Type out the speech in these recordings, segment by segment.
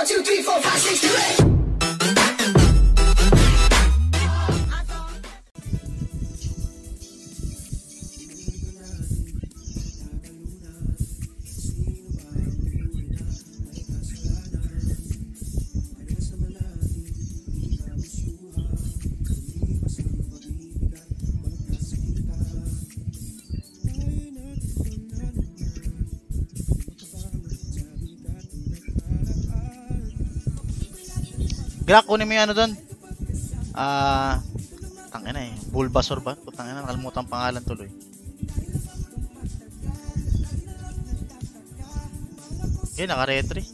1, 2, 3, 4, 5, 6, 7. Grak, kunin mo yung ano doon. Tangina eh. Bulbasaur ba? Tangina, nakalimutan pangalan tuloy. Okay, naka-retry.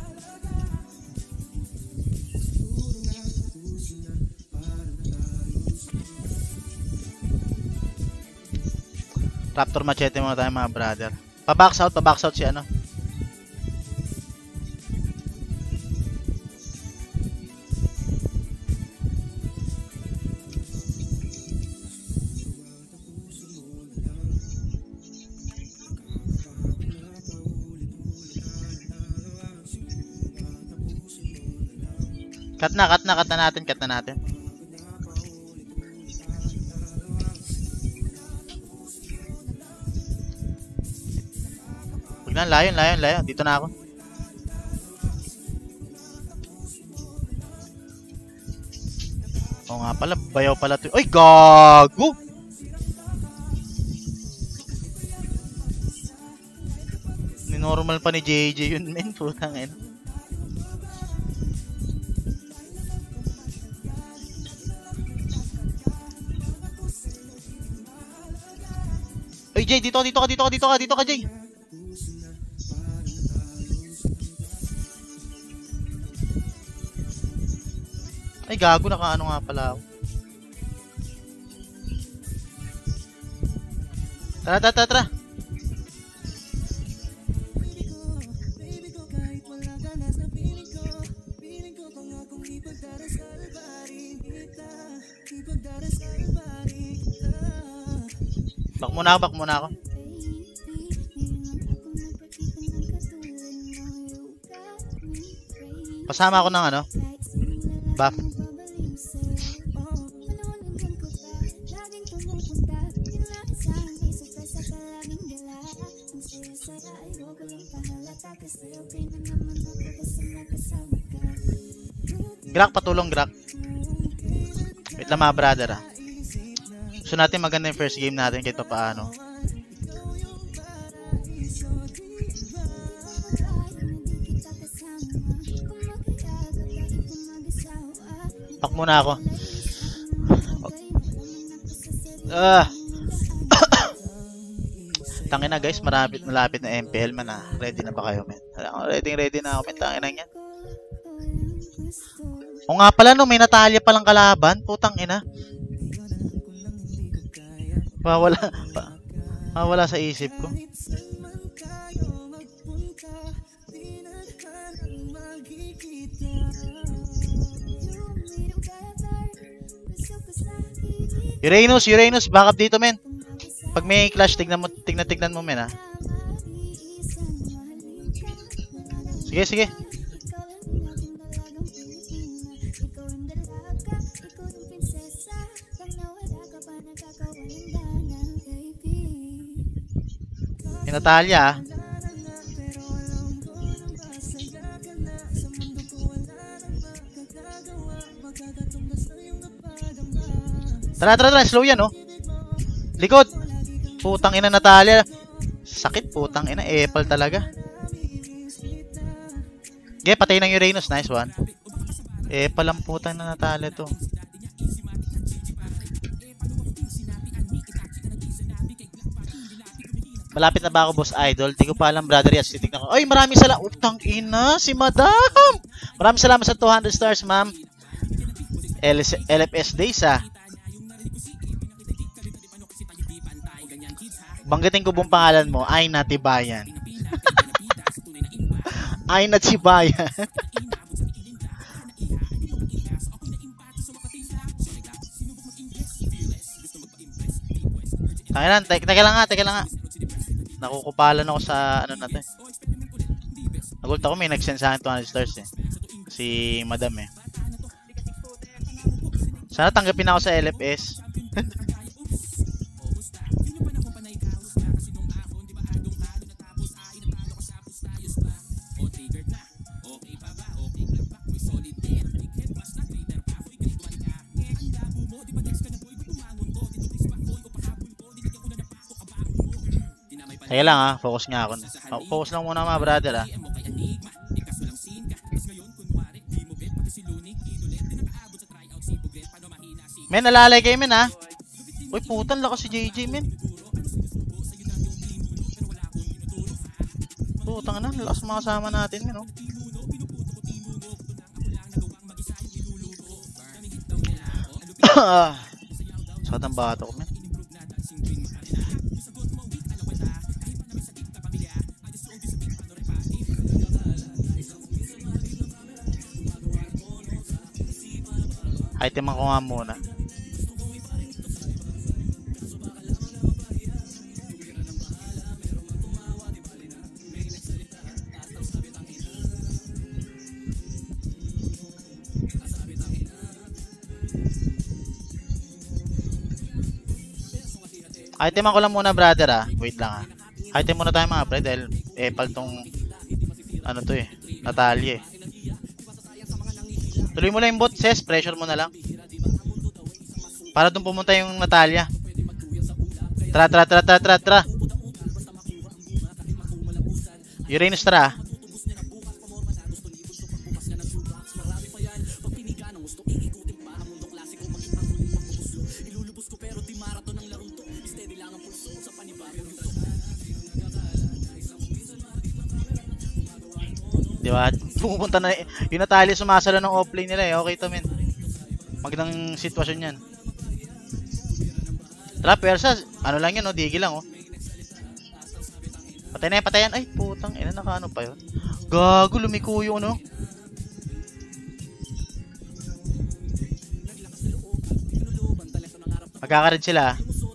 Raptor Machete muna tayo mga brother. Pa-box out si ano. Cut na natin. Huwag na, layon. Dito na ako. Oo nga pala, bayaw pala to. Ay, gago! Ninormal pa ni JJ yun, men. Putang ina. Ay, Jay, dito ka, Jay. Ay, gago, nakaano nga pala ako. Tara. Back muna ako. Pasama ako ng ano? Buff. Grak, patulong Grak. Wait lang mga brother ah. Gusto natin maganda yung first game natin kahit pa paano. Pak muna ako. Tangina guys, malapit na MPL man ah. Ready na ba kayo men? Ready na ako men. Tangina yan. O nga pala no, may Natalia palang kalaban. Putang ina. Wala sa isip ko. Uranus, back up dito men. Pag may clash, tignan mo men ha. Sige. Yung Natalia ah. Tara, slow yan oh. Likod. Putang ina Natalia. Sakit putang ina, epal talaga. Okay, patay ng Uranus, nice one. Epal ang putang na Natalia to. Malapit na ba ako, Boss Idol? Di ko pa alam, brother. Yes, titignan ko. Ay, maraming salamat. Utang ina, si Madam. Maraming salamat sa 200 stars, ma'am. LFS Days, ah. Banggitin ko buong pangalan mo. Ay, Natibayan. Ay, Natibayan. Teka lang nga. Nakukupalan ako sa ano natin. Nagulat ako may nag-send sa akin 200 stars eh. si Madam eh. Sana tanggapin ako sa LFS. Kaya lang ha, focus nga ako. Focus lang muna mga brother ha. Men, nalalay kayo men ha. Uy, putan lakas si JJ men. Putang na, lakas mga kasama natin men oh. Sakit ang bato ko men. Iteman ko nga muna. Iteman ko lang muna brother ah. Wait lang ah. Item muna tayo mga pre dahil paltong ano to eh. Natalia eh. Tuloy mo lang yung bot, Ses. Pressure mo na lang. Para doon pumunta yung Natalia. Tra. Uranus tra. Diba? Pupunta na yung Natalia sumasala ng offlane nila eh. Okay to men. Magandang sitwasyon yan. Trap Persa, ano lang yun oh, digi lang oh. Patay na yan, patayan. Ay putang ina, nakaano pa yun. Gago, lumiko yung ano. Magkakarid sila.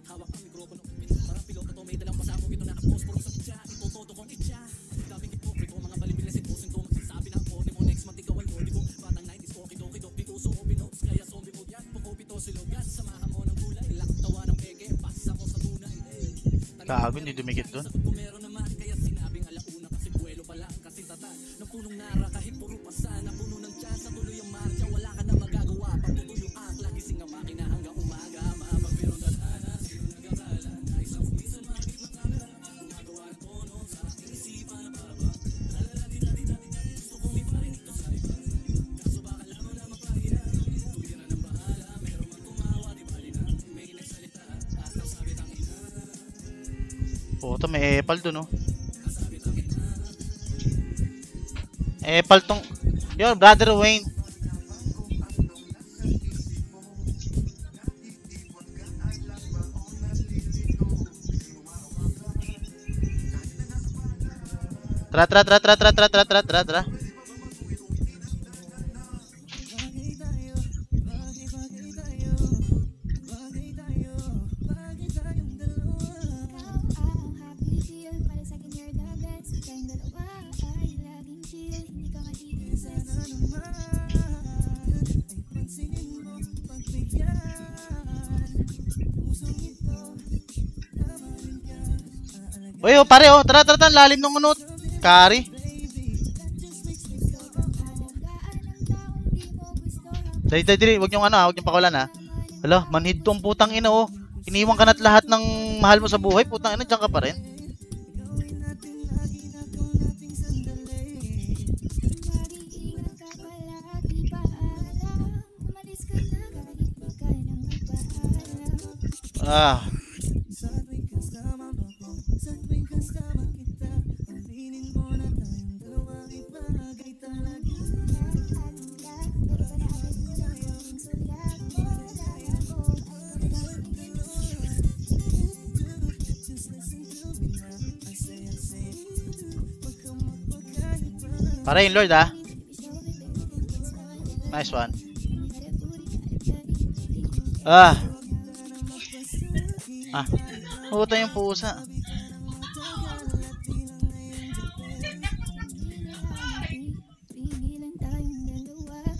Gago, hindi dumikit dun. Puto, may epal dun, oh. Epal tong... Yo, brother Wayne. Tra. Uy, oh, pare, oh. Tara, lalim ng unot. Kari. Dali, wag niyong ano, wag niyong pakawalan ha. Hala, manhid tong putang ina oh. Iniwan ka na't lahat ng mahal mo sa buhay, putang ina, diyan ka pa rin. Para yung Lord ah. Nice one. Puta yung pusa.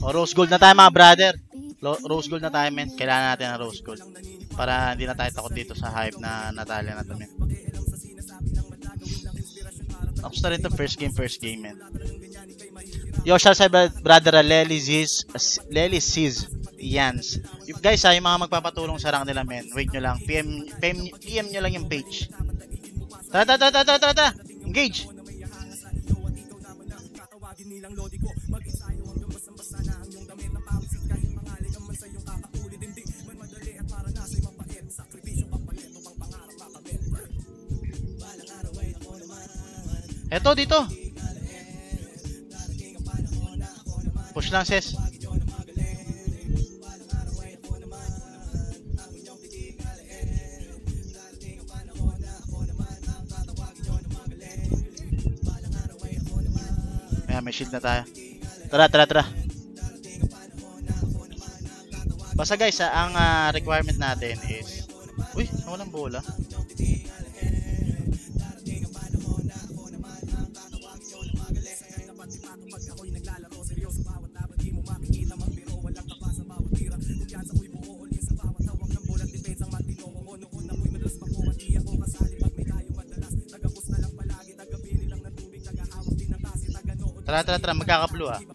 O, rose gold na tayo mga brother. Rose gold na tayo, men. Kailangan natin ng rose gold. Para hindi na tayo takot dito sa hype na Natalia na to, men. Tapos na rin to first game, men. Yo, shout sa brother Lely Ziz Yans. Guys, yung mga magpapatulong sa rank nila, men. Wait nyo lang. PM nyo lang yung page. Tara. Engage. Eto, dito. Push lang, sis. Ayan, may shield na tayo. Tara. Basta guys, ang requirement natin is... Uy, nawalang bola. Tara, magkaka-blue ah.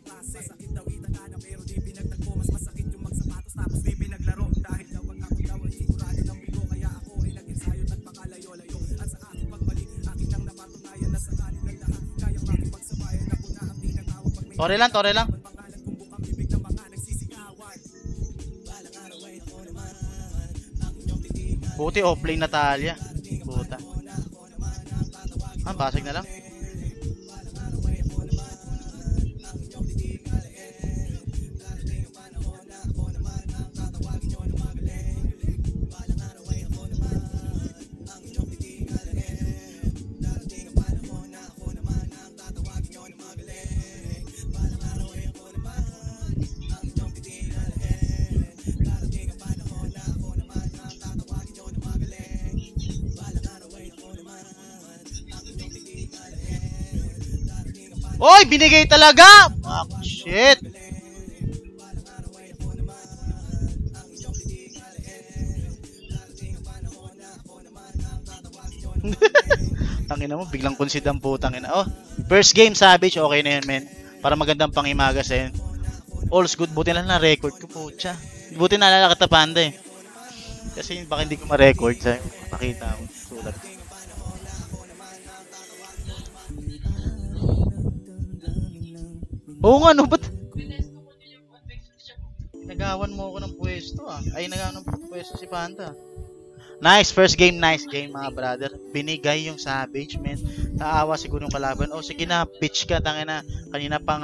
Tore lang. Buti offlane Natalia. Puta. Basag na lang. Oy, binigay talaga! Fuck, shit! Tangina mo, biglang concede ang putang ina. Oh, first game Savage, okay na yun, men. Para magandang pangimaga sa yun. All's good, buti na lang record ko, putya. Buti naalala kita Panda eh. Kasi baka hindi ko ma-record sa'yo. Nakita ko, sulat. Oo nga, no, ba't? Nagawan mo ako ng pwesto ah. Ay, nagawan ng pwesto si Panda. Nice, first game, nice game mga brother. Binigay yung Savage, man. Naawa siguro yung kalaban. Oh, sige na, pitch ka, tangina. Kanina pang